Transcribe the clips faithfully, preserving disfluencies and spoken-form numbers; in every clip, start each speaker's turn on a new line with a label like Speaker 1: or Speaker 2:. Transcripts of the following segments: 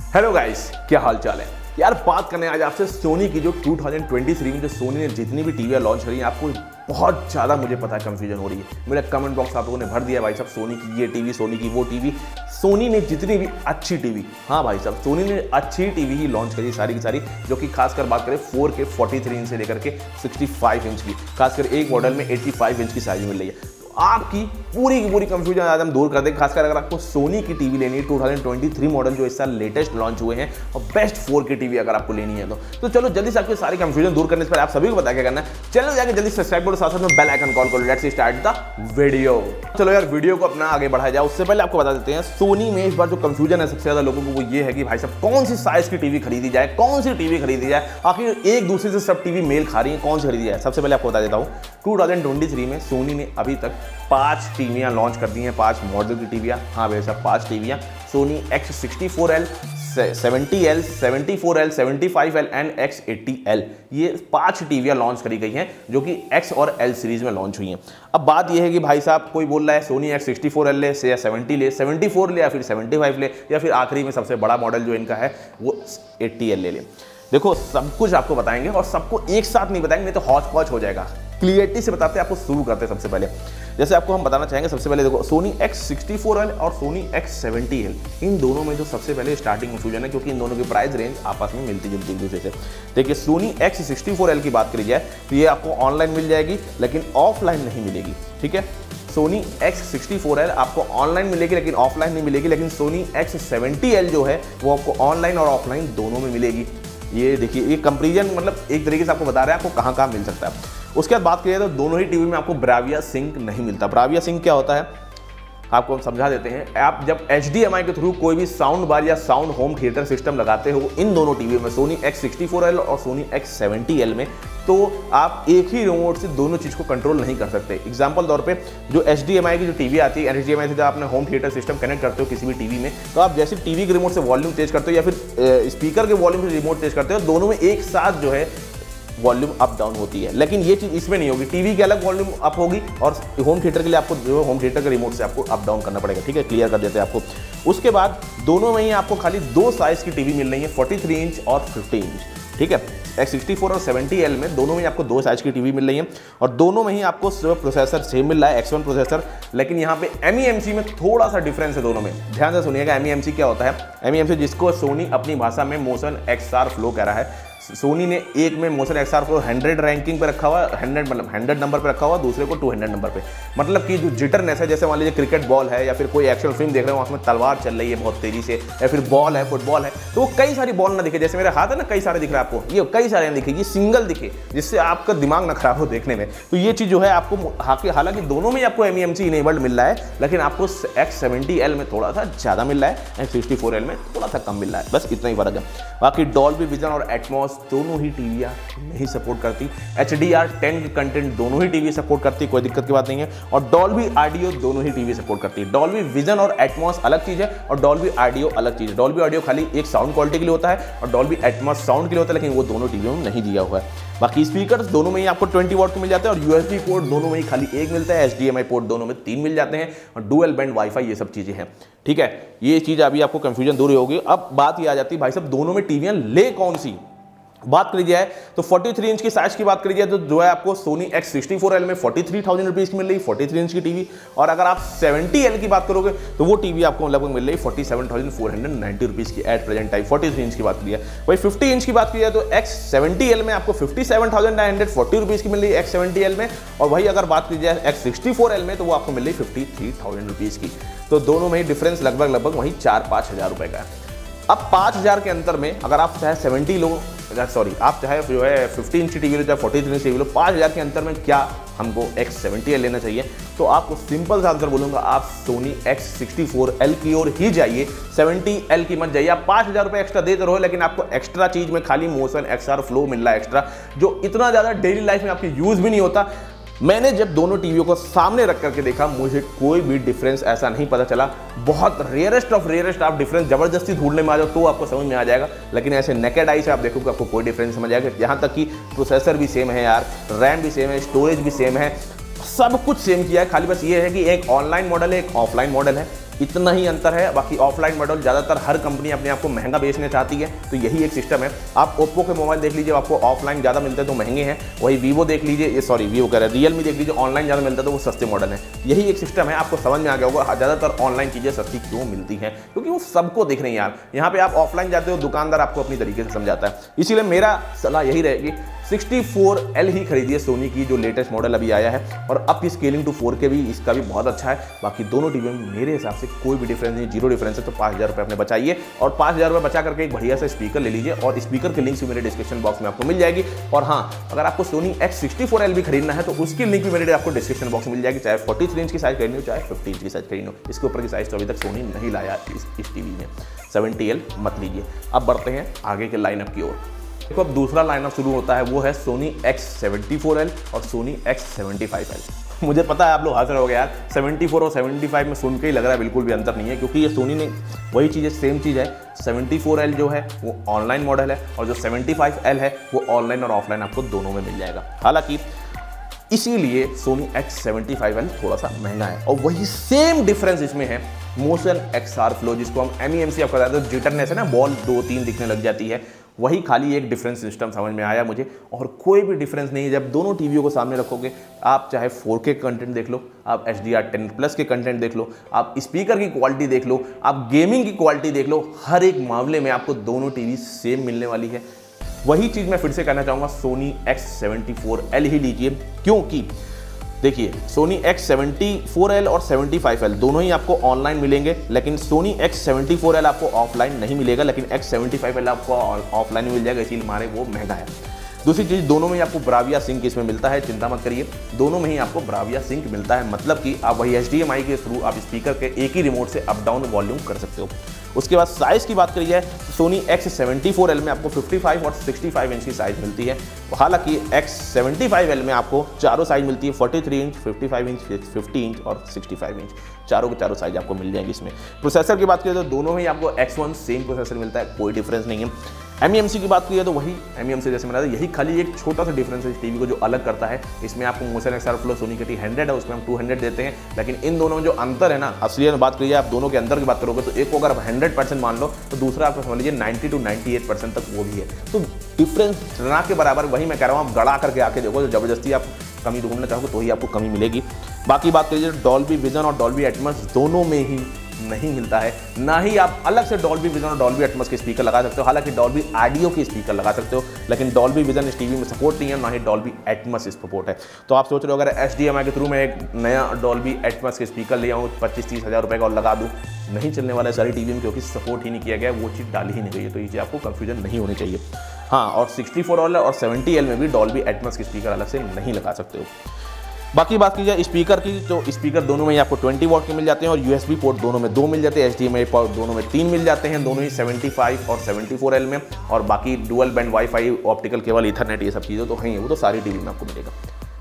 Speaker 1: Hello guys, क्या हाल चाल है यार। बात करने आज आपसे सोनी की जो दो हज़ार तेईस में जो सोनी ने जितनी भी टीवी लॉन्च करी है, आपको बहुत ज़्यादा मुझे पता है कंफ्यूजन हो रही है। मेरा कमेंट बॉक्स आप लोगों ने भर दिया भाई साहब, सोनी की ये टीवी, सोनी की वो टीवी। सोनी ने जितनी भी अच्छी टीवी, हाँ भाई साहब, सोनी ने अच्छी टीवी ही लॉन्च करी सारी की सारी, जो कि खासकर बात करें फोर के तैंतालीस इंच से लेकर के पैंसठ इंच की, खासकर एक मॉडल में पचासी इंच की साइज मिल रही है। आपकी पूरी की पूरी कंफ्यूजन आज हम दूर कर दें। खासकर अगर आपको सोनी की टीवी लेनी है दो हज़ार तेईस मॉडल जो इस साल लेटेस्ट लॉन्च हुए हैं, और बेस्ट फोर के टीवी अगर आपको लेनी है तो तो चलो जल्दी से आपके सारी कंफ्यूजन दूर करने से पहले आप सभी को बता क्या करना है, चैनल जाके जल्दी सब्सक्राइब करो, साथ साथ में बेल आइकन कॉल करो। Let's start the video. चलो यार, वीडियो को अपना आगे बढ़ाया जाए उससे पहले आपको बता देते हैं सोनी में इस बार जो कंफ्यूजन है सबसे ज्यादा लोगों को, वो ये है कि भाई साहब कौन सी साइज की टीवी खरीदी जाए, कौन सी टीवी खरीदी जाए। आखिर एक दूसरे से सब टीवी मेल खा रही है, कौन सी खरीदी जाए। सबसे पहले आपको बता देता हूँ, दो हज़ार तेईस में सोनी ने अभी तक पांच टीवियां लॉन्च कर दी हैं, पांच मॉडल की टीवियां। हाँ भाई साहब, पांच टीवियां Sony X sixty four L, seventy L, seventy four L, seventy five L and X eighty L, ये पांच टीवियां लॉन्च करी गई हैं जो कि एक्स और एल सीरीज में लॉन्च हुई हैं। अब बात यह है कि भाई साहब कोई बोल रहा है Sony X sixty four L ले या सेवेंटी ले, सेवेंटी फोर ले या फिर सेवेंटी फाइव ले, या फिर आखिरी में सबसे बड़ा मॉडल जो इनका है वो एटी एल ले ले। देखो, सब कुछ आपको बताएंगे और सबको एक साथ नहीं बताएंगे, नहीं तो हौच पौच हो जाएगा। क्लियरिटी से बताते हैं आपको, शुरू करते हैं सबसे पहले। जैसे आपको हम बताना चाहेंगे, सबसे पहले देखो Sony X sixty four L और सोनी एक्स सेवेंटी एल, इन दोनों में जो सबसे पहले स्टार्टिंग कंफ्यूजन है, क्योंकि इन दोनों की प्राइस रेंज आपस में मिलती जुलती एक दूसरे से। देखिए, Sony X sixty four L की बात करी जाए तो ये आपको ऑनलाइन मिल जाएगी, लेकिन ऑफलाइन नहीं मिलेगी। ठीक है, Sony X sixty four L आपको ऑनलाइन मिलेगी लेकिन ऑफलाइन नहीं मिलेगी। लेकिन सोनी एक्स सेवेंटी एल जो है वो आपको ऑनलाइन और ऑफलाइन दोनों में मिलेगी। ये देखिए, ये कंपेरिजन मतलब एक तरीके से आपको बता रहे हैं आपको कहाँ कहाँ मिल सकता है। उसके बाद बात करिए तो दोनों ही टीवी में आपको ब्राविया सिंक नहीं मिलता। ब्राविया सिंक क्या होता है आपको हम समझा देते हैं। आप जब एच डी एम आई के थ्रू कोई भी साउंड बार या साउंड होम थिएटर सिस्टम लगाते हो इन दोनों टीवी में, Sony X sixty four L और सोनी एक्स सेवेंटी एल में, तो आप एक ही रिमोट से दोनों चीज़ को कंट्रोल नहीं कर सकते। एग्जाम्पल तौर पे जो एच डी एम आई की जो टीवी आती है, एच डी एम आई से जब आपने होम थिएटर सिस्टम कनेक्ट करते हो किसी भी टीवी में, तो आप जैसे टीवी के रिमोट से वॉल्यूम तेज करते हो या फिर स्पीकर के वॉल्यूम से रिमोट तेज करते हो, दोनों में एक साथ जो है वॉल्यूम अप डाउन होती है। लेकिन ये चीज़ इसमें नहीं होगी, टीवी के अलग वॉल्यूम अप होगी और होम थिएटर के लिए आपको जो होम थिएटर के रिमोट से आपको अप डाउन करना पड़ेगा। ठीक है, क्लियर कर देते हैं आपको। उसके बाद दोनों में ही आपको खाली दो साइज की टीवी मिल रही है, तैंतालीस इंच और पचास इंच। ठीक है, एक्स सिक्सटी फोर और सेवेंटी एल में दोनों में आपको दो साइज की टीवी मिल रही है और दोनों में ही आपको प्रोसेसर सेम मिल रहा है, एक्स वन प्रोसेसर। लेकिन यहाँ पे एम ई एम सी में थोड़ा सा डिफरेंस है दोनों में। ध्यान से सुनिएगा, एम ई एम सी क्या होता है। एम ई एम सी जिसको सोनी अपनी भाषा में मोशन एक्स आर फ्लो कह रहा है। सोनी ने एक में motion X R flow hundred ranking पे रखा हुआ, हंड्रेड मतलब हंड्रेड नंबर पे रखा हुआ, दूसरे को टू हंड्रेड नंबर पे। मतलब कि जो जिटरनेस है, जैसे मान लीजिए क्रिकेट बॉल है या फिर कोई एक्शन फिल्म देख रहे हो, उसमें तलवार चल रही है बहुत तेजी से, या फिर बॉल है, फुटबॉल है, तो वो कई सारी बॉल ना दिखे। जैसे मेरे हाथ है ना, कई सारे दिख रहा है आपको, ये कई सारे दिखे, ये सिंगल दिखे, जिससे आपका दिमाग ना खराब हो देखने में। तो ये चीज़ जो है आपको, हालांकि दोनों में आपको M E M C enabled मिल रहा है, लेकिन आपको एक्स सेवेंटी एल में थोड़ा सा ज़्यादा मिल रहा है, एक्स सिक्सटी फोर एल में थोड़ा सा कम मिल रहा है, बस इतना ही फर्क है। बाकी डॉल्बी विजन और एटमॉस दोनों ही टीवी नहीं सपोर्ट करती। H D R ten content दोनों ही टीवी सपोर्ट करती, कोई दिक्कत की बात नहीं है। और डॉल्बी ऑडियो दोनों ही टीवी सपोर्ट करती है। डॉल्बी विजन और एटमॉस अलग चीज है और डॉल्बी ऑडियो अलग चीज है। डॉल्बी ऑडियो खाली एक साउंड क्वालिटी के लिए होता है और डॉल्बी एटमॉस साउंड के लिए होता है, लेकिन वो दोनों टीवियों में नहीं दिया हुआ है। बाकी स्पीकर्स दोनों में ही आपको ट्वेंटी वॉट के मिल जाते हैं और यूएसबी पोर्ट दोनों में ही खाली एक मिलता है। H D M I port दोनों में तीन मिल जाते हैं और डुअल बैंड वाईफाई, ये सब चीजें हैं। ठीक है, ये चीज अभी आपको कंफ्यूजन दूर होगी। अब बात ये आ जाती है भाई साहब दोनों में टीवियां ले कौन सी। बात करी जाए तो तैंतालीस इंच की साइज की बात करी जाए तो जो है आपको Sony X sixty four L में फोर्टी थ्री थाउजेंड रुपीज़ की मिल रही है, तैंतालीस इंच की टीवी। और अगर आप सेवेंटी एल की बात करोगे तो वो टीवी आपको लगभग मिल रही है forty seven thousand four hundred ninety rupees की एट प्रेजेंट टाइम। तैंतालीस इंच की बात की है। वही फिफ्टी इंच की बात की जाए तो एक्स सेवेंटी एल में आपको fifty seven thousand nine hundred forty rupees की मिल रही है एक्स सेवेंटी एल में। और वही अगर बात की जाए एक्स सिक्सटी फोर एल में तो वो आपको मिल रही है फिफ्टी थ्री थाउजेंड रुपीज़ की। तो दोनों में ही डिफरेंस लगभग लगभग वही चार पाँच हज़ार रुपये का है। अब पाँच हज़ार के अंतर में अगर आप चाहे सेवेंटी लो, सॉरी आप चाहे जो है फिफ्टी इंच टीवी लो चाहे फोर्टी थ्री इंच टीवी लो, पाँच हज़ार के अंतर में क्या हमको एक्स सेवेंटी एल लेना चाहिए, तो आपको सिंपल सा आंसर बोलूंगा, आप Sony X sixty four L की ओर ही जाइए, सेवेंटी एल की मत जाइए। आप पाँच हज़ार रुपये एक्स्ट्रा देते रहो, लेकिन आपको एक्स्ट्रा चीज़ में खाली मोशन एक्स आर फ्लो मिल रहा है एक्स्ट्रा, जो इतना ज़्यादा डेली लाइफ में आपकी यूज़ भी नहीं होता। मैंने जब दोनों टीवियों को सामने रख करके देखा, मुझे कोई भी डिफरेंस ऐसा नहीं पता चला। बहुत रेयरेस्ट ऑफ रेयरेस्ट आप डिफरेंस जबरदस्ती ढूंढने में आ जाओ तो आपको समझ में आ जाएगा, लेकिन ऐसे नेकेड आई से आप देखोगे आपको कोई डिफरेंस समझ आएगा। यहाँ तक कि प्रोसेसर भी सेम है यार, रैम भी सेम है, स्टोरेज भी सेम है, सब कुछ सेम किया है। खाली बस ये है कि एक ऑनलाइन मॉडल है, एक ऑफलाइन मॉडल है। इतना ही अंतर है। बाकी ऑफलाइन मॉडल ज़्यादातर हर कंपनी अपने आप को महंगा बेचना चाहती है, तो यही एक सिस्टम है। आप ओप्पो के मोबाइल देख लीजिए, आपको ऑफलाइन ज़्यादा मिलते हैं तो महंगे हैं। वही वीवो देख लीजिए, ये सॉरी वीवो कह रहे हैं, रियलमी देख लीजिए, ऑनलाइन ज़्यादा मिलता है तो वो सस्ते मॉडल है। यही एक सिस्टम है, आपको समझ में आ गया होगा ज़्यादातर ऑनलाइन चीज़ें सस्ती क्यों मिलती हैं, क्योंकि वो सबको देख रहे हैं यार। यहाँ पे आप ऑफलाइन जाते हो, दुकानदार आपको अपनी तरीके से समझाता है। इसीलिए मेरा सलाह यही रहेगी, सिक्सटी फोर एल ही खरीदिए सोनी की, जो लेटेस्ट मॉडल अभी आया है, और अब की स्केलिंग टू फोर के भी इसका भी बहुत अच्छा है। बाकी दोनों टीवी में मेरे हिसाब से कोई भी डिफरेंस नहीं, जीरो डिफरेंस है। तो पाँच हज़ार रुपये अपने बचाइए और पाँच हज़ार रुपये बचा करके एक बढ़िया सा स्पीकर ले लीजिए, और स्पीकर की लिंक भी मेरे डिस्क्रिप्शन बॉक्स में आपको मिल जाएगी। और हाँ, अगर आपको Sony X sixty four L भी खरीदना है तो उसकी लिंक भी मेरे आपको डिस्क्रिप्शन बॉक्स में मिल जाएगी, चाहे फोर्टी थ्री इंच की साइज खरीदनी हो, चाहे फिफ्टी इंच की साइज खरीदनी हो। इसके ऊपर की साइज तो अभी तक सोनी नहीं लाया इस, इस टीवी में। सेवेंटी एल मत लीजिए। अब बढ़ते हैं आगे के लाइनअप की ओर। देखो अब दूसरा लाइनअप शुरू होता है, वो है Sony X seventy four L और Sony X seventy five L. मुझे पता है आप लोग हंस रहे होगे यार, सेवेंटी फोर और सेवेंटी फाइव में सुन के ही लग रहा है बिल्कुल भी अंतर नहीं है, क्योंकि ये सोनी ने वही चीज़ है, सेम चीज़ है। सेवेंटी फोर एल जो है वो ऑनलाइन मॉडल है, और जो सेवेंटी फाइव एल है वो ऑनलाइन और ऑफलाइन आपको दोनों में मिल जाएगा। हालांकि इसीलिए Sony X seventy five L थोड़ा सा महंगा है, और वही सेम डिफरेंस इसमें है मोशन एक्सआर फ्लो, जिसको हम एम ई एम सी आपको बताते हैं, जिटरनेस है ना, बॉल दो तीन दिखने लग जाती है, वही खाली एक डिफरेंस सिस्टम समझ में आया मुझे, और कोई भी डिफरेंस नहीं है। जब दोनों टीवियों को सामने रखोगे, आप चाहे फोर के कंटेंट देख लो, आप H D R ten plus के कंटेंट देख लो, आप स्पीकर की क्वालिटी देख लो, आप गेमिंग की क्वालिटी देख लो, हर एक मामले में आपको दोनों टीवी सेम मिलने वाली है। वही चीज़ मैं फिर से कहना चाहूँगा, Sony X seventy four L ही लीजिए, क्योंकि देखिए Sony X seventy four L और सेवेंटी फाइव एल दोनों ही आपको ऑनलाइन मिलेंगे, लेकिन Sony X seventy four L आपको ऑफलाइन नहीं मिलेगा, लेकिन एक्स सेवेंटी फाइव एल आपको ऑफलाइन मिल जाएगा, इसीलिए हमारे वो महंगा है। दूसरी चीज़, दोनों में ही आपको ब्राविया सिंक इसमें मिलता है, चिंता मत करिए, दोनों में ही आपको ब्राविया सिंक मिलता है, मतलब कि आप वही एच डी एम आई के थ्रू आप स्पीकर के एक ही रिमोट से अप डाउन वॉल्यूम कर सकते हो। उसके बाद साइज़ की बात करिए, Sony X seventy four L में आपको फिफ्टी फाइव और सिक्सटी फाइव इंच की साइज़ मिलती है, हालांकि एक्स सेवेंटी फाइव एल में आपको चारों साइज़ मिलती है, forty three inch, fifty five inch, fifty inch और सिक्सटी फाइव इंच, चारों के चारों साइज आपको मिल जाएंगे इसमें। प्रोसेसर की बात करिए तो दोनों में ही आपको एक्स वन सेम प्रोसेसर मिलता है, कोई डिफरेंस नहीं है। एम ई एम सी की बात करिए तो वही एम ई एम सी जैसे मैंने बताया, यही खाली एक छोटा सा डिफरेंस है इस टीवी को जो अलग करता है। इसमें आपको मोशन एक्सआर फ्लो सोनी की टी हंड्रेड है, उसमें हम टू हंड्रेड देते हैं, लेकिन इन दोनों में जो अंतर है ना, असलियत में बात करिए, आप दोनों के अंदर की बात करोगे तो एक को अगर आप हंड्रेड परसेंट मान लो तो दूसरा आपको समझ लीजिए ninety two ninety eight percent तक वो भी है। तो डिफरेंस ना के बराबर, वही मैं कह रहा हूँ, आप गड़ा करके आके देखो, तो जबरदस्ती आप कमी ढूंढना चाहोगे तो ही आपको कमी मिलेगी। बाकी बात करिए डॉल्बी विजन और डॉल्बी एटमॉस दोनों में ही नहीं मिलता है, ना ही आप अलग से डॉल्बी विजन और डॉल्बी एटमॉस के स्पीकर लगा सकते हो। हालांकि डॉल्बी ऑडियो के स्पीकर लगा सकते हो, लेकिन डॉल्बी विजन इस टीवी में सपोर्ट नहीं है, ना ही डॉल्बी एटमॉस इस सपोर्ट है। तो आप सोच रहे हो अगर एच डी एम आई के थ्रू मैं एक नया डॉल्बी एटमॉस के स्पीकर ले आऊँ पच्चीस तीस हज़ार रुपये का और लगा दूँ, नहीं चलने वाला है सारी टीवी में, क्योंकि सपोर्ट ही नहीं किया गया, वो चीज़ डाली ही नहीं गई है। तो ये चीज़ आपको कन्फ्यूजन नहीं होनी चाहिए। हाँ, और सिक्सटी फोर एल और सेवेंटी एल में भी डॉल्बी एटमॉस के स्पीकर अलग से नहीं लगा सकते हो। बाकी बात की जाए स्पीकर की, तो स्पीकर दोनों में ही आपको ट्वेंटी वॉट के मिल जाते हैं, और यू एस बी पोर्ट दोनों में दो मिल जाते हैं, H D M I port दोनों में तीन मिल जाते हैं, दोनों ही सेवेंटी फाइव और सेवेंटी फोर एल में। और बाकी dual band wifi, optical cable, ethernet, ये सब चीज़ें तो हैं, वो तो सारी टीवी में आपको मिलेगा।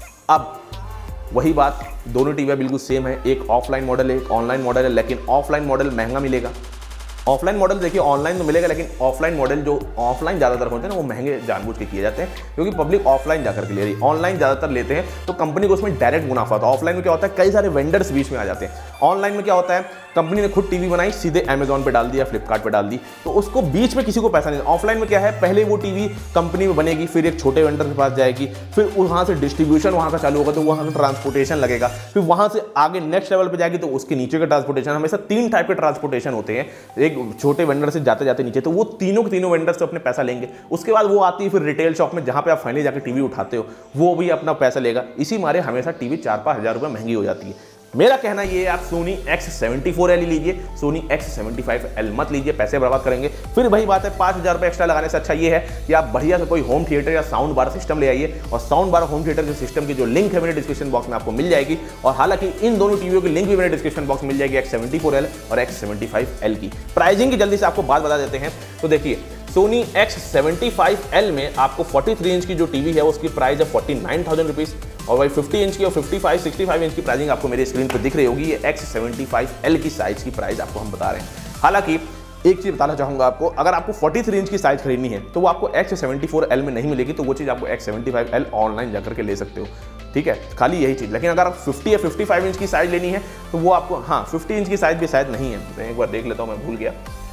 Speaker 1: अब वही बात, दोनों टीवी बिल्कुल सेम है, एक ऑफलाइन मॉडल है, एक ऑनलाइन मॉडल है, लेकिन ऑफलाइन मॉडल महंगा मिलेगा। ऑफलाइन मॉडल देखिए ऑनलाइन तो मिलेगा, लेकिन ऑफलाइन मॉडल जो ऑफलाइन ज़्यादातर होते हैं ना, वो महंगे जानबूझ के किए जाते हैं, क्योंकि पब्लिक ऑफलाइन जाकर के ले रही है। ऑनलाइन ज़्यादातर लेते हैं तो कंपनी को उसमें डायरेक्ट मुनाफा होता है। ऑफलाइन में क्या होता है, कई सारे वेंडर्स बीच में आ जाते हैं। ऑनलाइन में क्या होता है, कंपनी ने खुद टीवी बनाई, सीधे अमेजॉन पे डाल दिया, फ्लिपकार्ट पे डाल दी, तो उसको बीच में किसी को पैसा नहीं। ऑफलाइन में क्या है, पहले वो टीवी कंपनी में बनेगी, फिर एक छोटे वेंडर के पास जाएगी, फिर वहाँ से डिस्ट्रीब्यूशन वहाँ का चालू होगा, तो वहाँ का ट्रांसपोर्टेशन लगेगा, फिर वहाँ से आगे नेक्स्ट लेवल पे जाएगी तो उसके नीचे का ट्रांसपोर्टेशन। हमेशा तीन टाइप के ट्रांसपोर्टेशन होते हैं, एक छोटे वेंडर से जाते जाते नीचे, तो वो तीनों के तीनों वेंडर्स तो अपने पैसा लेंगे। उसके बाद वो आती है फिर रिटेल शॉप में, जहाँ पे आप फाइनली जाकर टीवी उठाते हो, वो भी अपना पैसा लेगा। इसी मारे हमेशा टीवी चार पाँच हज़ार रुपये महंगी हो जाती है। मेरा कहना ये है, आप Sony X seventy four L लीजिए, Sony X seventy five L मत लीजिए, पैसे बर्बाद करेंगे। फिर वही बात है, पाँच हज़ार रुपये एक्स्ट्रा लगाने से अच्छा ये है कि आप बढ़िया से कोई होम थिएटर या साउंड बार सिस्टम ले आइए, और साउंड बार होम थिएटर के सिस्टम की जो लिंक है मेरे डिस्क्रिप्शन बॉक्स में आपको मिल जाएगी। और हालांकि इन दोनों टीवियों की लिंक भी मेरे डिस्क्रिप्शन बॉक्स में मिल जाएगी, एक्स सेवेंटी फोर एल और एक्स सेवेंटी फाइव एल की। प्राइसिंग की जल्दी से आपको बात बता देते हैं। तो देखिए, Sony X seventy five L में आपको फोर्टी थ्री इंच की जो टीवी है उसकी प्राइस है फोर्टी नाइन थाउजेंड रुपीज़, और वही फिफ्टी इंच की और fifty five sixty five inch की प्राइसिंग आपको मेरे स्क्रीन पर दिख रही होगी। ये एक्स सेवेंटी फाइव एल की साइज की प्राइस आपको हम बता रहे हैं। हालांकि एक चीज़ बताना चाहूँगा आपको, अगर आपको फोर्टी थ्री इंच की साइज खरीदनी है तो वो आपको एक्स सेवेंटी फोर एल में नहीं मिलेगी, तो वो चीज़ आपको X seventy five L online जाकर के ले सकते हो। ठीक है, खाली यही चीज़। लेकिन अगर आप फिफ्टी या फिफ्टी फाइव इंच की साइज लेनी है तो वो आपको, हाँ फिफ्टी इंच की साइज भी शायद नहीं है, मैं एक बार देख लेता हूँ, मैं भूल गया।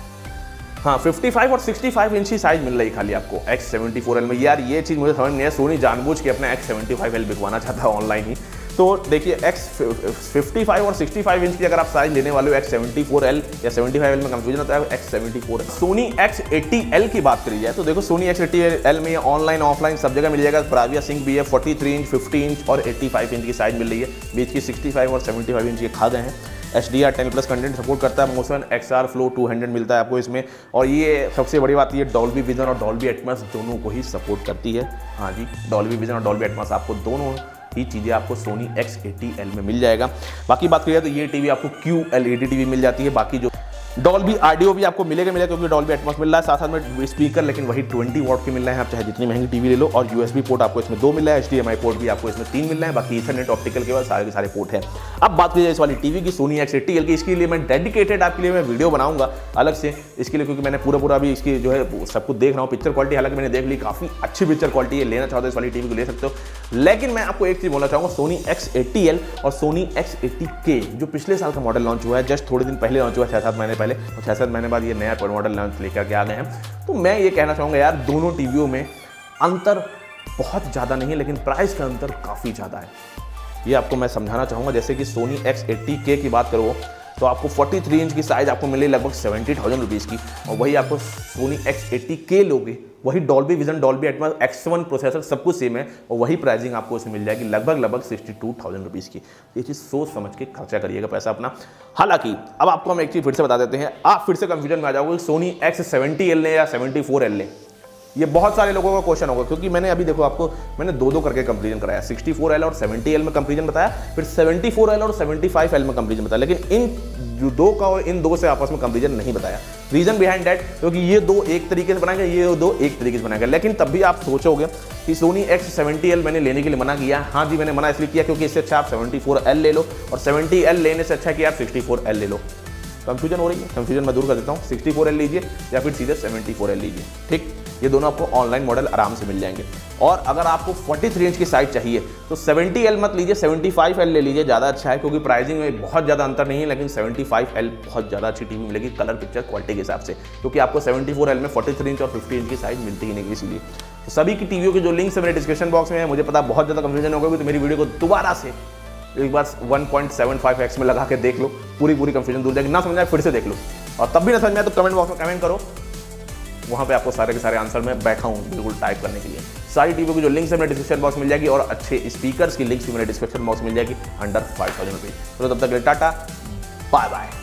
Speaker 1: हाँ फिफ्टी फाइव और सिक्सटी फाइव इंच की साइज मिल रही खाली आपको एक्स सेवेंटी फोर एल में। यार ये चीज़ मुझे समझ नहीं है, सोनी जानबूझ के अपना एक्स सेवेंटी फाइव एल बिकवाना चाहता है ऑनलाइन ही। तो देखिए एक्स फिफ्टी फाइव और सिक्सटी फाइव इंच की अगर आप साइज लेने वाले हो एक्स सेवेंटी फोर एल या सेवेंटी फाइव एल में कंफ्यूजन होता है, X seventy four. Sony X eighty L की बात करी जाए तो देखो सोनी एक्स एटी एल में ऑनलाइन ऑफलाइन सब जगह मिल जाएगा। ब्राविया सिंक भी है, forty three inch, fifty inch और एटी फाइव इंच की साइज मिल रही है। बीच की सिक्सटी फाइव और सेवेंटी फाइव इंच के खा गए हैं। H D R ten plus content support करता है। Motion X R flow two hundred मिलता है आपको इसमें। और ये सबसे बड़ी बात, ये डॉल्बी विजन और डॉल्बी एटमॉस दोनों को ही सपोर्ट करती है। हाँ जी, डॉल्बी विजन और डॉल्बी एटमॉस आपको दोनों ही चीज़ें आपको सोनी एक्स एटी एल में मिल जाएगा। बाकी बात करिए तो ये टीवी आपको Q L E D TV मिल जाती है। बाकी जो डॉल्बी ऑडियो भी आपको मिलेगा मिलेगा क्योंकि डॉल्बी एटमॉस मिल रहा है। साथ साथ में स्पीकर लेकिन वही ट्वेंटी वॉट के मिल रहे हैं, आप चाहे जितनी महंगी टीवी ले लो। और यूएसबी पोर्ट आपको इसमें दो मिल रहा है, H D M I port भी आपको इसमें तीन मिल रहे हैं। बाकी ईथरनेट ऑप्टिकल के बाद सारे के सारे पोर्ट हैं। अब बात करिए इस वाली टीवी की सोनी एक्स एटी एल की, इसके लिए मैं डेडिकेटेड आपके लिए मैं वीडियो बनाऊंगा अलग से इसके लिए, क्योंकि मैंने पूरा पूरा भी इसकी जो है सब कुछ देख रहा हूँ। पिक्चर क्वालिटी हालांकि मैंने देख ली, काफ़ी अच्छी पिक्चर क्वालिटी है। लेना चाहते हो इस वाली टीवी को ले सकते हो। लेकिन मैं आपको एक चीज़ बोलना चाहूँगा, सोनी एक्स एटी एल और सोनी एक्स एटी के जो पिछले साल का मॉडल लॉन्च हुआ है, जस्ट थोड़े दिन पहले लॉन्च हुआ है, छः सात महीने पहले, और छः सात महीने बाद ये नया मॉडल लॉन्च लेकर के आ गए हैं। तो मैं ये कहना चाहूँगा यार, दोनों टीवियों में अंतर बहुत ज़्यादा नहीं है, लेकिन प्राइस का अंतर काफ़ी ज़्यादा है। ये आपको मैं समझाना चाहूँगा। जैसे कि सोनी एक्स एटी के की बात करो तो आपको फोर्टी थ्री इंच की साइज आपको मिले लगभग सेवेंटी थाउजेंड रुपीज़ की, और वही आपको सोनी एक्स एटी के लोगे, वही Dolby vision, Dolby Atmos, X one processor सब कुछ सेम है, और वही प्राइसिंग आपको इसमें मिल जाएगी लगभग लगभग सिक्सटी टू थाउजेंड रुपीज़ की। ये चीज़ सोच समझ के खर्चा करिएगा पैसा अपना। हालांकि अब आपको हम एक चीज़ फिर से बता देते हैं, आप फिर से कंफ्यूजन में आ जाओगे सोनी एक्स सेवेंटी एल लें या सेवेंटी फोर एल लें। ये बहुत सारे लोगों का क्वेश्चन होगा, क्योंकि मैंने अभी देखो आपको मैंने दो दो करके कंपैरिजन कराया, सिक्सटी फोर एल और सेवेंटी एल में कंपैरिजन बताया, फिर सेवेंटी फोर एल और सेवेंटी फाइव एल में कंपैरिजन बताया, लेकिन इन जो दो का और इन दो से आपस में कंपैरिजन नहीं बताया। रीजन बिहाइंड दैट, क्योंकि ये दो एक तरीके से बनाएंगे, ये दो एक तरीके से बनाएंगे। लेकिन तब भी आप सोचोगे कि सोनी एक्स सेवेंटी एल मैंने लेने के लिए मना किया। हाँ जी, मैंने मना इसलिए किया क्योंकि इससे अच्छा आप सेवेंटी फोर एल ले लो, और सेवेंटी एल लेने से अच्छा कि आप सिक्सटी फोर एल ले लो। कंफ्यूजन हो रही है, कंफ्यूजन मैं दूर कर देता हूँ। सिक्सटी फोर एल लीजिए या फिर सीधे सेवेंटी फोर एल लीजिए, ठीक। ये दोनों आपको ऑनलाइन मॉडल आराम से मिल जाएंगे। और अगर आपको फोर्टी थ्री इंच की साइज चाहिए तो सेवेंटी एल मत लीजिए, सेवेंटी फाइव एल ले लीजिए, ज़्यादा अच्छा है, क्योंकि प्राइसिंग में बहुत ज़्यादा अंतर नहीं है। लेकिन सेवेंटी फाइव एल बहुत ज़्यादा अच्छी टीवी मिलेगी कलर पिक्चर क्वालिटी के हिसाब से, क्योंकि आपको सेवेंटी फोर एल में फोर्टी थ्री इंच और फिफ्टी इंच की साइज मिलती ही नहीं, इसीलिए। तो सभी की टीवियों के जो लिंक्स है मेरे डिस्क्रिप्शन बॉक्स में है। मुझे पता बहुत ज़्यादा कंफ्यूजन होगा, तो मेरी वीडियो को दोबारा से एक बार one point seven five X में लगा के देख लो, पूरी पूरी कंफ्यूजन दूर जाएगी। ना समझ आए फिर से देख लो, और तब भी ना समझ में आए तो कमेंट बॉक्स में कमेंट करो, वहाँ पे आपको सारे के सारे आंसर मैं बैठा हूँ बिल्कुल टाइप करने के लिए। सारी टीवी की जो लिंक्स है मेरे डिस्क्रिप्शन बॉक्स मिल जाएगी, और अच्छे स्पीकर्स की लिंक्स भी मेरे डिस्क्रिप्शन बॉक्स मिल जाएगी अंडर फाइव थाउजेंड रुपीज़। तो तब तक टाटा, बाय बाय।